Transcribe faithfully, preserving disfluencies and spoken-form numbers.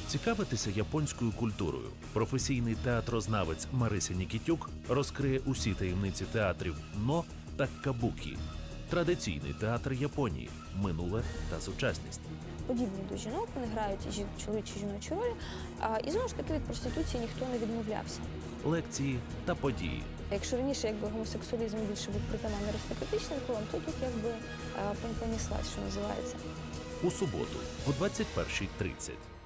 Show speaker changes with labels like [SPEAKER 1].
[SPEAKER 1] Цікавитися японською культурою професійний театрознавець Марися Нікітюк розкриє усі таємниці театрів но та кабукі – традиційний театр Японії, минуле та сучасність.
[SPEAKER 2] Подібні до жінок, вони грають і чоловічі, і жіночі ролі, а, і знову ж таки від проституції ніхто не відмовлявся.
[SPEAKER 1] Лекції та події.
[SPEAKER 2] Якщо раніше якби гомосексуалізм більше був притаманний аристократичним колом, то тут якби понеслась, що називається.
[SPEAKER 1] У суботу о двадцять першій тридцять.